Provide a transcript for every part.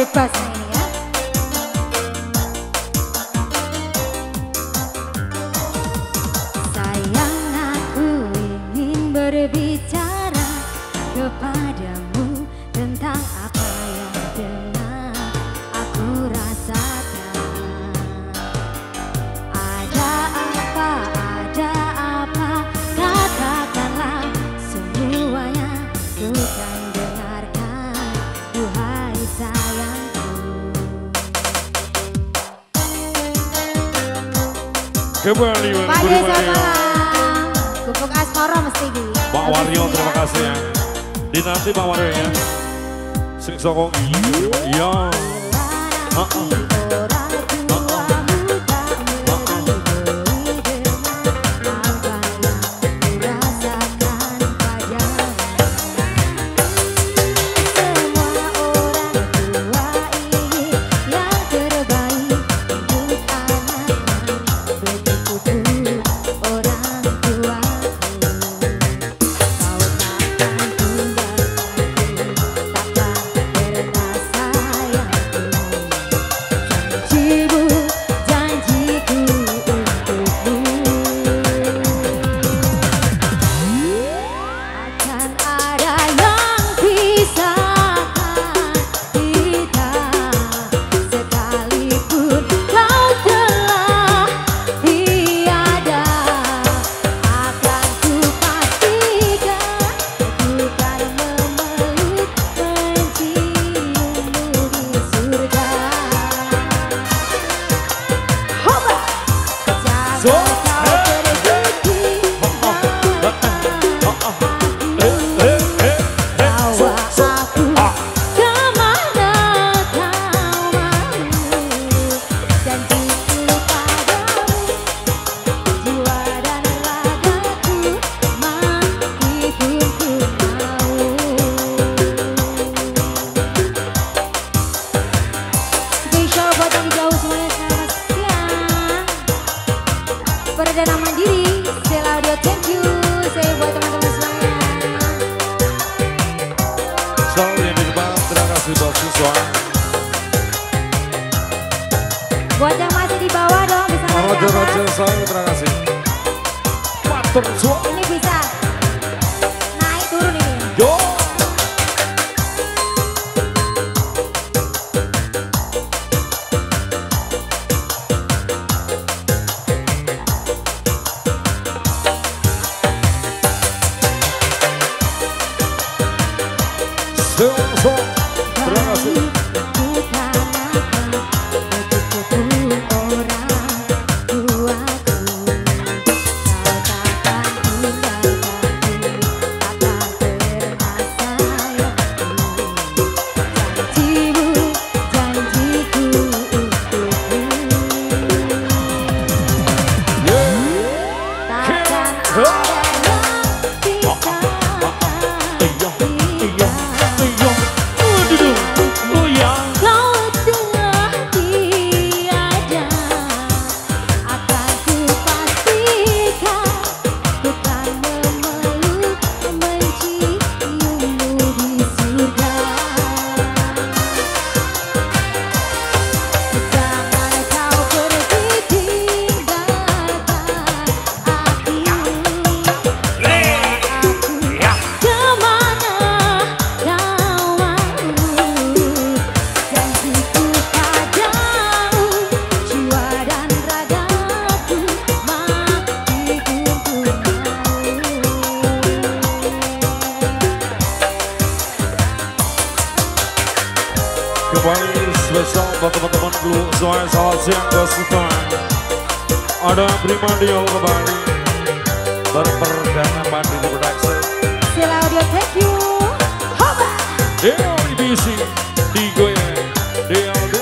bebas ini ya. Sayang, aku ingin berbicara kepadamu tentang apa yang tengah aku rasakan. Ada apa, katakanlah semuanya, ku kan dengarkan, duhai sayangku. Kembali Pagi selamat malam, Gubuk Asmoro mesti di Pak Wario, terima kasih ya. Dinanti Pak Wario ya. Sing sokong ini iya. Perdana Mandiri, Stella Audio, thank you. Saya buat teman-teman semuanya. Selalu yang di depan, terima kasih buat siswa. Buat yang masih di bawah dong, bisa naik ke atas. Roger, saya terima kasih. Matur suara. Ini bisa naik turun ini. Yo. Terima kasih. Kembali spesial buat teman-teman Gubuk Suara, selamat siang Gosifan. Ada Primandio kembali berperdana Mandiri Production. Stella Audio, thank you. Hoba. DLBC digoyang DLD.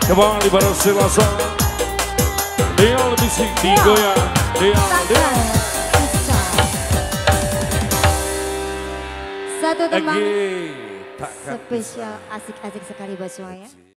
Kembali libaran silasa. Dia lebih sing digoyang. Dia. Bisa. Satu teman Lagi. Takkan spesial asik-asik sekali buat semuanya.